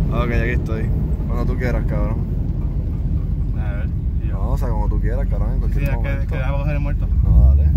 Ok, aquí estoy. Cuando tú quieras, cabrón. A ver. No, o sea, como tú quieras, cabrón, en Sí, cualquier es momento. que dejamos coger el muerto. No, dale.